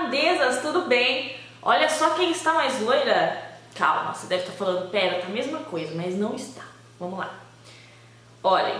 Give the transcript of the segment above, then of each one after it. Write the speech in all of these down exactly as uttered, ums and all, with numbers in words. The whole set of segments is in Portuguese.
lindezas, tudo bem? Olha só quem está mais loira. Calma, você deve estar falando, pera, tá a mesma coisa, mas não está. Vamos lá. Olhem.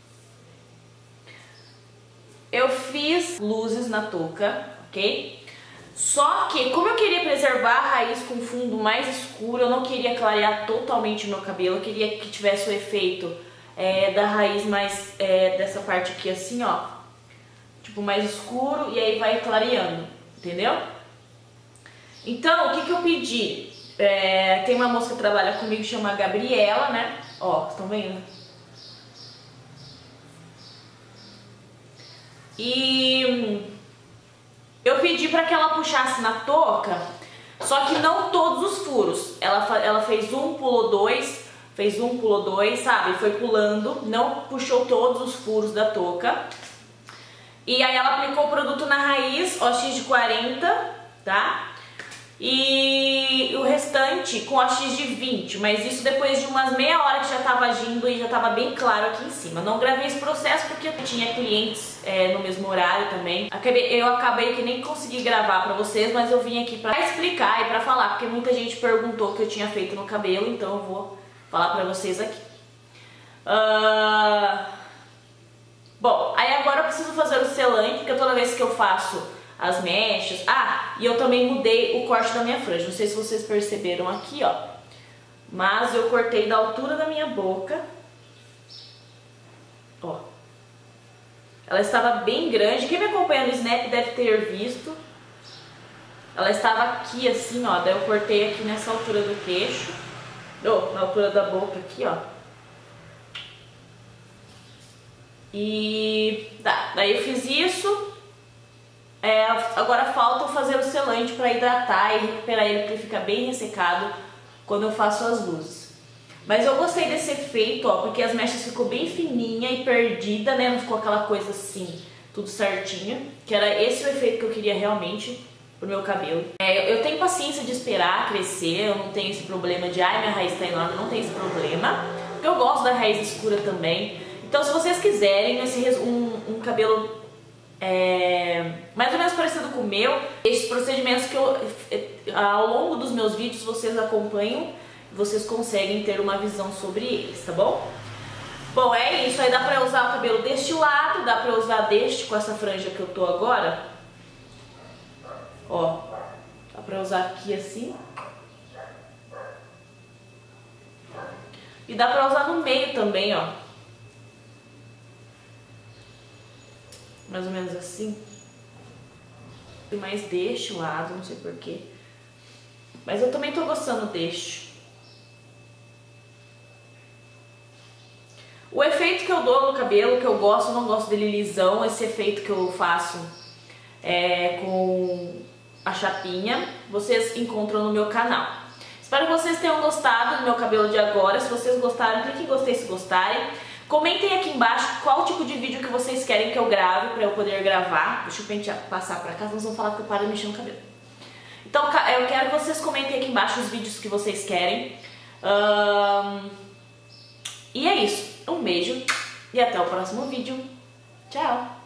Eu fiz luzes na touca, ok? Só que, como eu queria preservar a raiz com fundo mais escuro, eu não queria clarear totalmente o meu cabelo, eu queria que tivesse o efeito é, da raiz mais, é, dessa parte aqui assim, ó. Tipo, mais escuro e aí vai clareando, entendeu? Então, o que que eu pedi? É, tem uma moça que trabalha comigo, chama Gabriela, né? Ó, estão vendo? E eu pedi para que ela puxasse na touca, só que não todos os furos. Ela, ela fez um, pulou dois, fez um, pulou dois, sabe? Foi pulando, não puxou todos os furos da touca. E aí ela aplicou o produto na raiz, O X de quarenta, tá? E o restante com O X de vinte, mas isso depois de umas meia hora que já tava agindo e já tava bem claro aqui em cima. Não gravei esse processo porque eu tinha clientes é, no mesmo horário também. Acabei, eu acabei que nem consegui gravar pra vocês, mas eu vim aqui pra explicar e pra falar, porque muita gente perguntou o que eu tinha feito no cabelo, então eu vou falar pra vocês aqui. Uh... Bom, aí agora eu preciso fazer o selante, porque toda vez que eu faço as mechas... Ah, e eu também mudei o corte da minha franja. Não sei se vocês perceberam aqui, ó. Mas eu cortei da altura da minha boca. Ó. Ela estava bem grande. Quem me acompanha no Snap deve ter visto. Ela estava aqui assim, ó. Daí eu cortei aqui nessa altura do queixo. Oh, na altura da boca aqui, ó. E... Tá, daí eu fiz isso. É, agora falta fazer o selante para hidratar e recuperar ele, porque ele fica bem ressecado quando eu faço as luzes. Mas eu gostei desse efeito, ó, porque as mechas ficou bem fininha e perdida, né? Não ficou aquela coisa assim, tudo certinho. Que era esse o efeito que eu queria realmente pro meu cabelo. É, eu tenho paciência de esperar crescer, eu não tenho esse problema de ai, minha raiz tá enorme, não tenho esse problema. Porque eu gosto da raiz escura também. Então se vocês quiserem esse, um, um cabelo... É, mais ou menos parecido com o meu, esses procedimentos que eu, ao longo dos meus vídeos vocês acompanham, vocês conseguem ter uma visão sobre eles, tá bom? Bom, é isso, aí dá pra usar o cabelo deste lado, dá pra usar deste com essa franja que eu tô agora. Ó, dá pra usar aqui assim. E dá pra usar no meio também, ó. Mais ou menos assim. Mais deste lado, não sei porquê. Mas eu também tô gostando deste. O efeito que eu dou no cabelo, que eu gosto, eu não gosto dele lisão. Esse efeito que eu faço é com a chapinha, vocês encontram no meu canal. Espero que vocês tenham gostado do meu cabelo de agora. Se vocês gostaram, clique em gostei se gostarem. Comentem aqui embaixo qual tipo de vídeo que vocês querem que eu grave para eu poder gravar. Deixa eu pentear, passar pra cá, nós vamos falar que eu paro de mexer no cabelo. Então eu quero que vocês comentem aqui embaixo os vídeos que vocês querem. Um... E é isso. Um beijo e até o próximo vídeo. Tchau!